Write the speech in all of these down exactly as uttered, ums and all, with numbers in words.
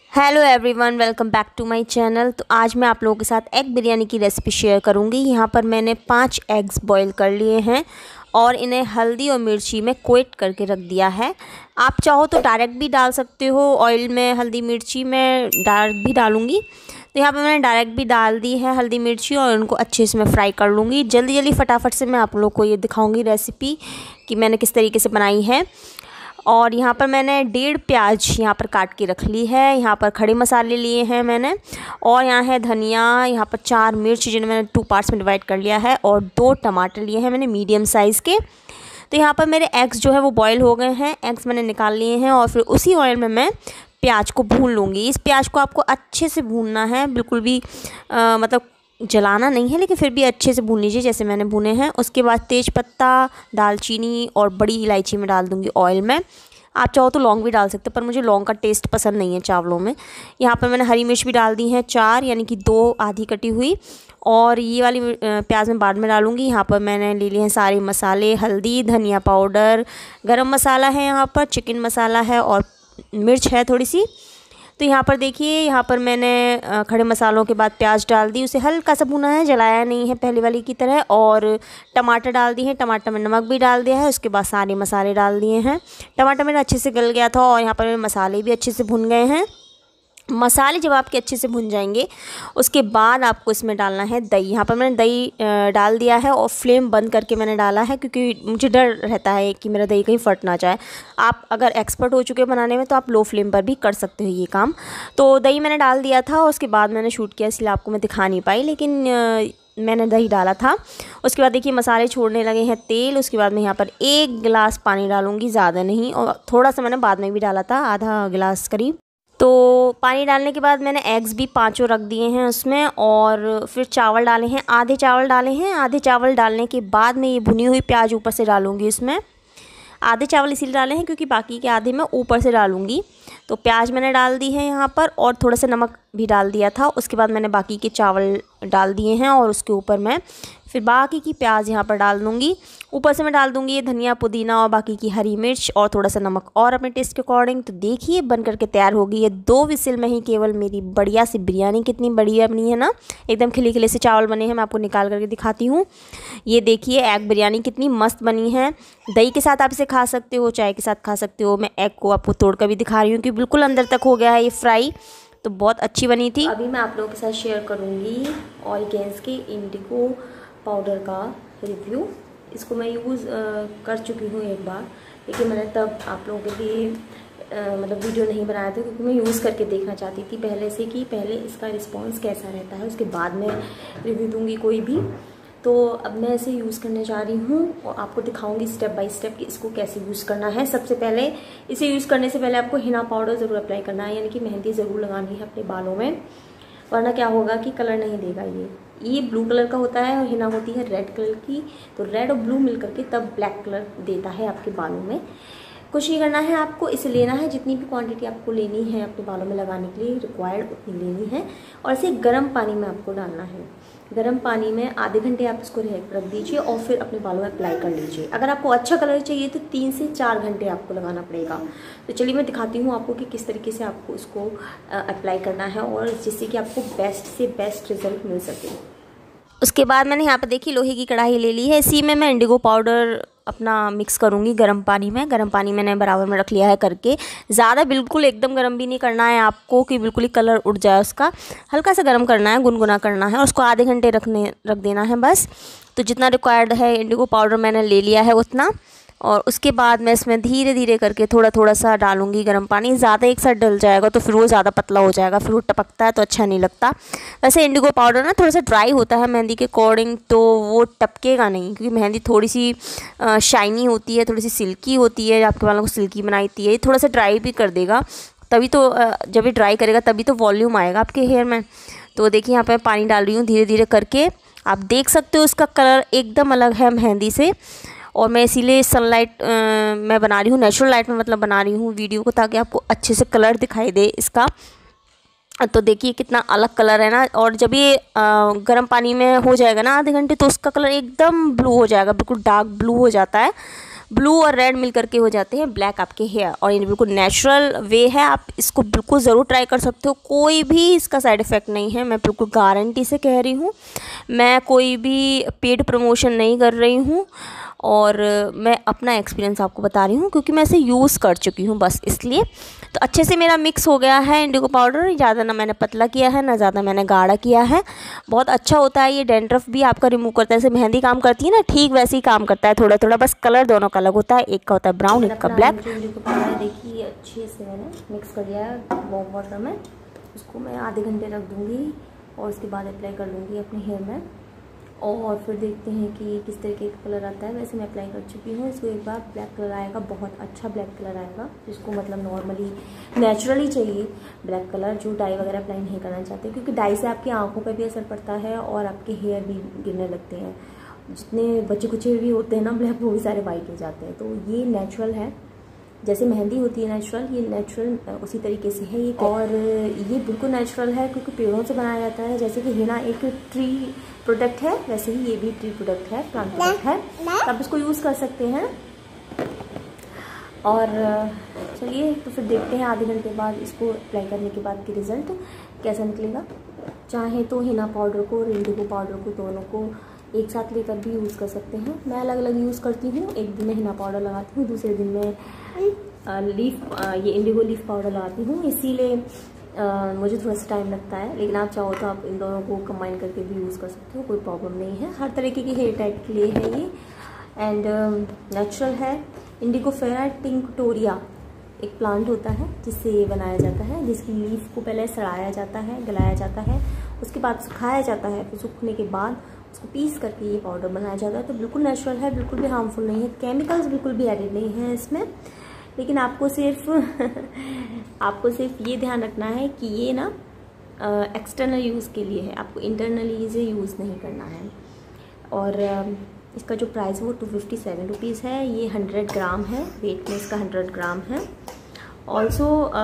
Hello everyone, welcome back to my channel. तो आज मैं आप लोगों के साथ एग बिरयानी की रेसिपी शेयर करूंगी। यहाँ पर मैंने पाँच एग्स बॉईल कर लिए हैं और इन्हें हल्दी और मिर्ची में कोट करके रख दिया है। आप चाहो तो डायरेक्ट भी डाल सकते हो ऑयल में, हल्दी मिर्ची में डायरेक्ट भी डालूंगी। तो यहाँ पर मैंने डायरेक्ट भी डाल दी है हल्दी मिर्ची और उनको अच्छे से मैं फ्राई कर लूँगी। जल्दी जल्दी फटाफट से मैं आप लोग को ये दिखाऊँगी रेसिपी कि मैंने किस तरीके से बनाई है। और यहाँ पर मैंने डेढ़ प्याज यहाँ पर काट के रख ली है। यहाँ पर खड़े मसाले लिए हैं मैंने, और यहाँ है धनिया, यहाँ पर चार मिर्च जिन्हें मैंने टू पार्ट्स में डिवाइड कर लिया है, और दो टमाटर लिए हैं मैंने मीडियम साइज़ के। तो यहाँ पर मेरे एग्स जो है वो बॉईल हो गए हैं, एग्स मैंने निकाल लिए हैं और फिर उसी ऑयल में मैं प्याज को भून लूँगी। इस प्याज को आपको अच्छे से भूनना है, बिल्कुल भी आ, मतलब जलाना नहीं है, लेकिन फिर भी अच्छे से भून लीजिए जैसे मैंने भुने हैं। उसके बाद तेज पत्ता, दालचीनी और बड़ी इलायची में डाल दूंगी ऑयल में। आप चाहो तो लौंग भी डाल सकते हो, पर मुझे लौंग का टेस्ट पसंद नहीं है चावलों में। यहाँ पर मैंने हरी मिर्च भी डाल दी हैं चार, यानी कि दो आधी कटी हुई, और ये वाली प्याज मैं बाद में डालूंगी। यहाँ पर मैंने ले लिए हैं सारे मसाले, हल्दी, धनिया पाउडर, गरम मसाला है, यहाँ पर चिकन मसाला है और मिर्च है थोड़ी सी। तो यहाँ पर देखिए, यहाँ पर मैंने खड़े मसालों के बाद प्याज डाल दी, उसे हल्का सा भुना है, जलाया नहीं है पहले वाली की तरह। और टमाटर डाल दिए हैं, टमाटर में नमक भी डाल दिया है। उसके बाद सारे मसाले डाल दिए हैं। टमाटर मेरा अच्छे से गल गया था और यहाँ पर मेरे मसाले भी अच्छे से भुन गए हैं। मसाले जब आपके अच्छे से भुन जाएंगे, उसके बाद आपको इसमें डालना है दही। यहाँ पर मैंने दही डाल दिया है और फ्लेम बंद करके मैंने डाला है, क्योंकि मुझे डर रहता है कि मेरा दही कहीं फट ना जाए। आप अगर एक्सपर्ट हो चुके हैं बनाने में तो आप लो फ्लेम पर भी कर सकते हो ये काम। तो दही मैंने डाल दिया था, उसके बाद मैंने शूट किया, इसलिए आपको मैं दिखा नहीं पाई, लेकिन मैंने दही डाला था। उसके बाद देखिए मसाले छोड़ने लगे हैं तेल। उसके बाद मैं यहाँ पर एक गिलास पानी डालूँगी, ज़्यादा नहीं, और थोड़ा सा मैंने बाद में भी डाला था, आधा गिलास करीब। तो पानी डालने के बाद मैंने एग्स भी पांचों रख दिए हैं उसमें, और फिर चावल डाले हैं, आधे चावल डाले हैं। आधे चावल डालने के बाद मैं ये भुनी हुई प्याज ऊपर से डालूँगी इसमें। आधे चावल इसीलिए डाले हैं क्योंकि बाकी के आधे मैं ऊपर से डालूँगी। तो प्याज मैंने डाल दी है यहाँ पर, और थोड़ा सा नमक भी डाल दिया था। उसके बाद मैंने बाकी के चावल डाल दिए हैं और उसके ऊपर मैं फिर बाकी की प्याज यहाँ पर डाल दूँगी। ऊपर से मैं डाल दूँगी ये धनिया, पुदीना और बाकी की हरी मिर्च और थोड़ा सा नमक और अपने टेस्ट के अकॉर्डिंग। तो देखिए बन करके तैयार होगी ये दो विसिल में ही केवल मेरी बढ़िया सी बिरयानी। कितनी बढ़िया बनी है ना, एकदम खिले खिले से चावल बने हैं। मैं आपको निकाल करके दिखाती हूँ। ये देखिए एग बिरयानी कितनी मस्त बनी है। दही के साथ आप इसे खा सकते हो, चाय के साथ खा सकते हो। मैं एग को आपको तोड़ कर भी दिखा रही हूँ कि बिल्कुल अंदर तक हो गया है ये फ्राई, तो बहुत अच्छी बनी थी। अभी मैं आप लोगों के साथ शेयर करूँगी ऑर्गेन्स के इंडिगो पाउडर का रिव्यू। इसको मैं यूज़ कर चुकी हूँ एक बार, लेकिन मैंने तब आप लोगों के लिए आ, मतलब वीडियो नहीं बनाया था, क्योंकि मैं यूज़ करके देखना चाहती थी पहले से कि पहले इसका रिस्पांस कैसा रहता है, उसके बाद मैं रिव्यू दूँगी कोई भी। तो अब मैं इसे यूज़ करने जा रही हूँ और आपको दिखाऊंगी स्टेप बाय स्टेप कि इसको कैसे यूज़ करना है। सबसे पहले इसे यूज़ करने से पहले आपको हिना पाउडर ज़रूर अप्लाई करना है, यानी कि मेहंदी ज़रूर लगानी है अपने बालों में, वरना क्या होगा कि कलर नहीं देगा। ये ये ब्लू कलर का होता है और हिना होती है रेड कलर की। तो रेड और ब्लू मिल करके तब ब्लैक कलर देता है आपके बालों में। कुछ नहीं करना है, आपको इसे लेना है, जितनी भी क्वांटिटी आपको लेनी है अपने बालों में लगाने के लिए रिक्वायर्ड उतनी लेनी है, और इसे गर्म पानी में आपको डालना है। गर्म पानी में आधे घंटे आप इसको रख दीजिए और फिर अपने बालों में अप्लाई कर लीजिए। अगर आपको अच्छा कलर चाहिए तो तीन से चार घंटे आपको लगाना पड़ेगा। तो चलिए मैं दिखाती हूँ आपको कि किस तरीके से आपको इसको अप्लाई करना है, और जिससे कि आपको बेस्ट से बेस्ट रिजल्ट मिल सके। उसके बाद मैंने यहाँ पर देखी लोहे की कढ़ाई ले ली है, इसी में मैं इंडिगो पाउडर अपना मिक्स करूँगी गर्म पानी में। गर्म पानी मैंने बराबर में रख लिया है करके। ज़्यादा बिल्कुल एकदम गर्म भी नहीं करना है आपको कि बिल्कुल ही कलर उड़ जाए उसका, हल्का सा गर्म करना है, गुनगुना करना है, और उसको आधे घंटे रखने रख देना है बस। तो जितना रिक्वायर्ड है इंडिगो पाउडर मैंने ले लिया है उतना, और उसके बाद मैं इसमें धीरे धीरे करके थोड़ा थोड़ा सा डालूंगी गर्म पानी। ज़्यादा एक साथ डल जाएगा तो फिर वो ज़्यादा पतला हो जाएगा, फिर वो टपकता है तो अच्छा नहीं लगता। वैसे इंडिगो पाउडर ना थोड़ा सा ड्राई होता है मेहंदी के अकॉर्डिंग, तो वो टपकेगा नहीं, क्योंकि मेहंदी थोड़ी सी शाइनी होती है, थोड़ी सी सिल्की होती है, आपके बालों को सिल्की बनाती है। ये थोड़ा सा ड्राई भी कर देगा, तभी तो जब ये ड्राई करेगा तभी तो वॉल्यूम आएगा आपके हेयर में। तो देखिए यहाँ पर पानी डाल रही हूँ धीरे धीरे करके। आप देख सकते हो इसका कलर एकदम अलग है मेहंदी से, और मैं इसीलिए सनलाइट मैं बना रही हूँ, नेचुरल लाइट में मतलब बना रही हूँ वीडियो को, ताकि आपको अच्छे से कलर दिखाई दे इसका। तो देखिए कितना अलग कलर है ना, और जब ये गर्म पानी में हो जाएगा ना आधे घंटे, तो उसका कलर एकदम ब्लू हो जाएगा, बिल्कुल डार्क ब्लू हो जाता है। ब्लू और रेड मिल करके हो जाते हैं ब्लैक आपके हेयर। और ये बिल्कुल नेचुरल वे है, आप इसको बिल्कुल ज़रूर ट्राई कर सकते हो। कोई भी इसका साइड इफ़ेक्ट नहीं है, मैं बिल्कुल गारंटी से कह रही हूँ। मैं कोई भी पेड प्रमोशन नहीं कर रही हूँ और मैं अपना एक्सपीरियंस आपको बता रही हूँ, क्योंकि मैं इसे यूज़ कर चुकी हूँ बस इसलिए। तो अच्छे से मेरा मिक्स हो गया है इंडिगो पाउडर, ज़्यादा ना मैंने पतला किया है ना ज़्यादा मैंने गाढ़ा किया है। बहुत अच्छा होता है ये, डैंड्रफ भी आपका रिमूव करता है। जैसे मेहंदी काम करती है ना, ठीक वैसे ही काम करता है थोड़ा थोड़ा, बस कलर दोनों का अलग होता है, एक का होता है ब्राउन एक का ब्लैक। इंडिगो पाउडर देखिए अच्छे से मैंने मिक्स कर लिया है वार्म वाटर में। उसको मैं आधे घंटे रख दूँगी और उसके बाद अप्लाई कर लूँगी अपने हेयर में, और फिर देखते हैं कि किस तरीके का कलर आता है। वैसे मैं अप्लाई कर चुकी हूँ इसको, एक बार ब्लैक कलर आएगा, बहुत अच्छा ब्लैक कलर आएगा, जिसको मतलब नॉर्मली नेचुरली चाहिए ब्लैक कलर, जो डाई वगैरह अप्लाई नहीं करना चाहते, क्योंकि डाई से आपकी आंखों पर भी असर पड़ता है और आपके हेयर भी गिरने लगते हैं। जितने बच्चे कुचे भी होते हैं ना ब्लैक, वो भी सारे वाइट हो जाते हैं। तो ये नेचुरल है, जैसे मेहंदी होती है नेचुरल, ये नेचुरल उसी तरीके से है ये। और ये बिल्कुल नेचुरल है क्योंकि पेड़ों से बनाया जाता है। जैसे कि हिना एक ट्री प्रोडक्ट है, वैसे ही ये भी ट्री प्रोडक्ट है, प्लांट प्रोडक्ट है, आप इसको यूज़ कर सकते हैं। और चलिए तो फिर देखते हैं आधे घंटे बाद इसको अप्लाई करने के बाद की रिज़ल्ट कैसा निकलेगा। चाहे तो हिना पाउडर को और इंडिगो पाउडर को दोनों को एक साथ लेकर भी यूज़ कर सकते हैं। मैं अलग अलग यूज़ करती हूँ, एक दिन में हिना पाउडर लगाती हूँ, दूसरे दिन में लीफ ये इंडिगो लीफ पाउडर लगाती हूँ, इसीलिए मुझे थोड़ा सा टाइम लगता है। लेकिन आप चाहो तो आप इन दोनों को कंबाइन करके भी यूज़ कर सकते हो, कोई प्रॉब्लम नहीं है। हर तरीके की हेयर टाइप के लिए है ये, एंड नेचुरल है। इंडिगो फेरा टिंक्टोरिया एक प्लांट होता है जिससे ये बनाया जाता है, जिसकी लीफ को पहले सड़ाया जाता है, गलाया जाता है, उसके बाद सुखाया जाता है, फिर सूखने के बाद उसको पीस करके ये पाउडर बनाया जाता है। तो बिल्कुल नेचुरल है, बिल्कुल भी हार्मफुल नहीं है, केमिकल्स बिल्कुल भी एडिड नहीं है इसमें। लेकिन आपको सिर्फ आपको सिर्फ ये ध्यान रखना है कि ये ना एक्सटर्नल यूज़ के लिए है, आपको इंटरनली इसे यूज़ नहीं करना है। और इसका जो प्राइस वो टू फिफ्टी सेवन रुपीज़ है। ये हंड्रेड ग्राम है, वेट में इसका हंड्रेड ग्राम है। ऑल्सो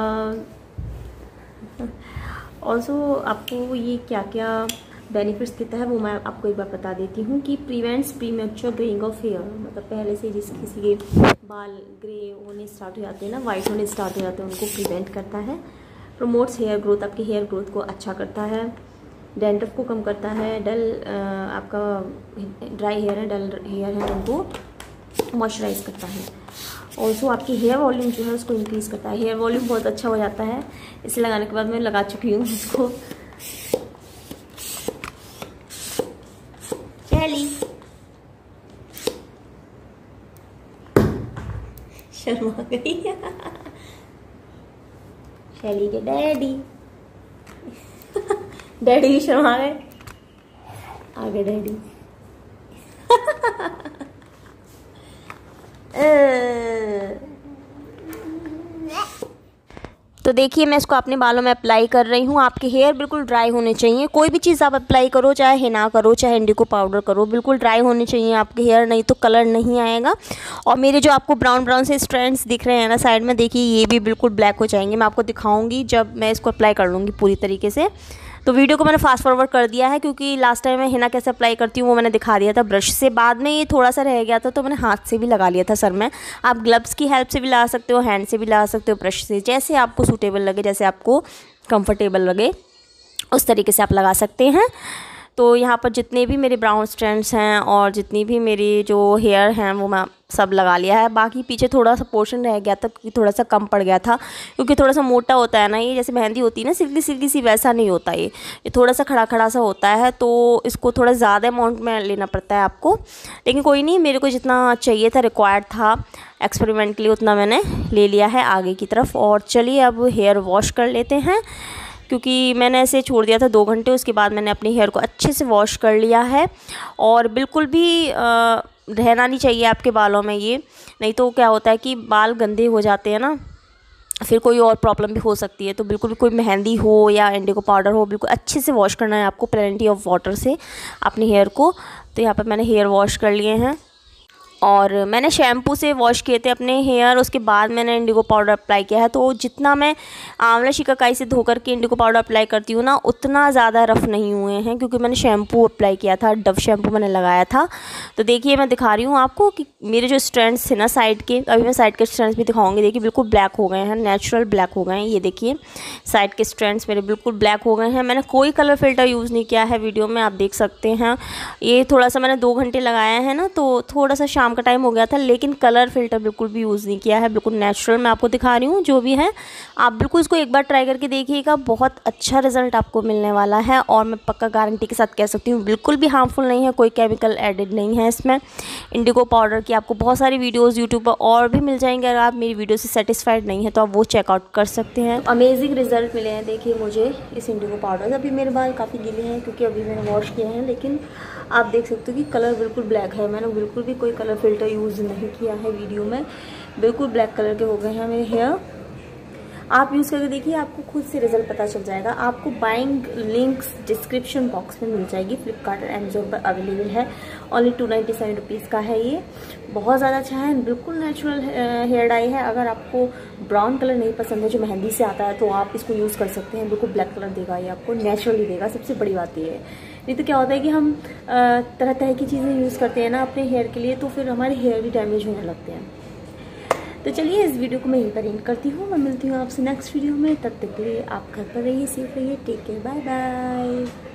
ऑल्सो आपको ये क्या क्या बेनिफिट्स देता है वो मैं आपको एक बार बता देती हूँ कि prevents premature greying of hair, मतलब पहले से जिस किसी के बाल ग्रे होने स्टार्ट हो जाते हैं ना, वाइट होने स्टार्ट हो जाते हैं, उनको प्रिवेंट करता है। प्रमोट्स हेयर ग्रोथ, आपके हेयर ग्रोथ को अच्छा करता है। डैंड्रफ को कम करता है। डल आपका ड्राई हेयर है, डल हेयर है, उनको मॉइस्चराइज करता है। ऑल्सो आपकी हेयर वॉल्यूम जो है उसको इंक्रीज़ करता है। हेयर वॉल्यूम बहुत अच्छा हो जाता है इसे लगाने के बाद। मैं लगा चुकी हूँ इसको। शैली शर्मा गई शैली के डैडी डैडी भी शर्मा गए, आगे डैडी तो देखिए मैं इसको अपने बालों में अप्लाई कर रही हूँ। आपके हेयर बिल्कुल ड्राई होने चाहिए, कोई भी चीज़ आप अप्लाई करो, चाहे हिना करो चाहे इंडिगो पाउडर करो, बिल्कुल ड्राई होने चाहिए आपके हेयर, नहीं तो कलर नहीं आएगा। और मेरे जो आपको ब्राउन ब्राउन से स्ट्रैंड्स दिख रहे हैं ना साइड में, देखिए ये भी बिल्कुल ब्लैक हो जाएंगे। मैं आपको दिखाऊंगी जब मैं इसको अप्लाई कर लूँगी पूरी तरीके से। तो वीडियो को मैंने फास्ट फॉरवर्ड कर दिया है क्योंकि लास्ट टाइम मैं हिना कैसे अप्लाई करती हूँ वो मैंने दिखा दिया था ब्रश से। बाद में ये थोड़ा सा रह गया था तो मैंने हाथ से भी लगा लिया था सर में। आप ग्लव्स की हेल्प से भी लगा सकते हो, हैंड से भी लगा सकते हो, ब्रश से, जैसे आपको सूटेबल लगे, जैसे आपको कंफर्टेबल लगे उस तरीके से आप लगा सकते हैं। तो यहाँ पर जितने भी मेरे ब्राउन स्ट्रैंड्स हैं और जितनी भी मेरी जो हेयर हैं वो मैं सब लगा लिया है। बाकी पीछे थोड़ा सा पोर्शन रह गया था क्योंकि थोड़ा सा कम पड़ गया था, क्योंकि थोड़ा सा मोटा होता है ना ये, जैसे मेहंदी होती है ना सिल्की सिल्की सी, वैसा नहीं होता ये ये थोड़ा सा खड़ा खड़ा सा होता है। तो इसको थोड़ा ज़्यादा अमाउंट में लेना पड़ता है आपको, लेकिन कोई नहीं, मेरे को जितना चाहिए था, रिक्वायर्ड था एक्सपेरिमेंट के लिए, उतना मैंने ले लिया है आगे की तरफ। और चलिए अब हेयर वॉश कर लेते हैं, क्योंकि मैंने ऐसे छोड़ दिया था दो घंटे, उसके बाद मैंने अपने हेयर को अच्छे से वॉश कर लिया है। और बिल्कुल भी आ, रहना नहीं चाहिए आपके बालों में ये, नहीं तो क्या होता है कि बाल गंदे हो जाते हैं ना, फिर कोई और प्रॉब्लम भी हो सकती है। तो बिल्कुल भी कोई मेहंदी हो या इंडिगो पाउडर हो, बिल्कुल अच्छे से वॉश करना है आपको प्लेंटी ऑफ वाटर से अपने हेयर को। तो यहाँ पर मैंने हेयर वॉश कर लिए हैं और मैंने शैम्पू से वॉश किए थे अपने हेयर, उसके बाद मैंने इंडिगो पाउडर अप्लाई किया है। तो जितना मैं आंवला शिकाकाई से धो करके इंडिगो पाउडर अप्लाई करती हूँ ना, उतना ज़्यादा रफ़ नहीं हुए हैं, क्योंकि मैंने शैम्पू अप्लाई किया था, डव शैम्पू मैंने लगाया था। तो देखिए मैं दिखा रही हूँ आपको कि मेरे जो स्ट्रैंड्स थे ना साइड के, अभी मैं साइड के स्ट्रैंड्स भी दिखाऊंगी। देखिए बिल्कुल ब्लैक हो गए हैं, नेचुरल ब्लैक हो गए हैं। ये देखिए साइड के स्ट्रैंड्स मेरे बिल्कुल ब्लैक हो गए हैं। मैंने कोई कलर फिल्टर यूज़ नहीं किया है, वीडियो में आप देख सकते हैं। ये थोड़ा सा मैंने दो घंटे लगाया है ना, तो थोड़ा सा शाम का टाइम हो गया था, लेकिन कलर फिल्टर बिल्कुल भी यूज़ नहीं किया है, बिल्कुल नेचुरल मैं आपको दिखा रही हूँ। जो भी है आप बिल्कुल इसको एक बार ट्राई करके देखिएगा, बहुत अच्छा रिजल्ट आपको मिलने वाला है। और मैं पक्का गारंटी के साथ कह सकती हूँ बिल्कुल भी हार्मफुल नहीं है, कोई केमिकल एडेड नहीं है इसमें। इंडिगो पाउडर की आपको बहुत सारी वीडियोस यूट्यूब पर और भी मिल जाएंगे। अगर आप मेरी वीडियो से सेटिस्फाइड नहीं है तो आप वो चेकआउट कर सकते हैं। तो अमेजिंग रिजल्ट मिले हैं देखिए मुझे इस इंडिगो पाउडर से। अभी मेरे बाल काफ़ी गीले हैं क्योंकि अभी मैंने वॉश किए हैं, लेकिन आप देख सकते हो कि कलर बिल्कुल ब्लैक है। मैंने बिल्कुल भी कोई कलर फिल्टर यूज़ नहीं किया है वीडियो में, बिल्कुल ब्लैक कलर के हो गए हैं मेरे हेयर। आप यूज़ करके देखिए, आपको खुद से रिजल्ट पता चल जाएगा। आपको बाइंग लिंक्स डिस्क्रिप्शन बॉक्स में मिल जाएगी। फ्लिपकार्ट और अमेजोन पर अवेलेबल है। Only two ninety seven rupees का है ये, बहुत ज़्यादा अच्छा है। बिल्कुल नेचुरल हेयर डाई है। अगर आपको ब्राउन कलर नहीं पसंद है जो मेहंदी से आता है, तो आप इसको यूज़ कर सकते हैं। बिल्कुल ब्लैक कलर देगा ये आपको, नेचुरली देगा। सबसे बड़ी बात ये है। नहीं तो क्या होता है कि हम तरह तरह की चीज़ें यूज़ करते हैं ना अपने हेयर के लिए, तो फिर हमारे हेयर भी डैमेज होने लगते हैं। तो चलिए इस वीडियो को मैं यहीं पर एंड करती हूँ। मैं मिलती हूँ आपसे नेक्स्ट वीडियो में। तब तक के लिए आप घर पर रहिए, सेफ रहिए, टेक केयर, बाय बाय।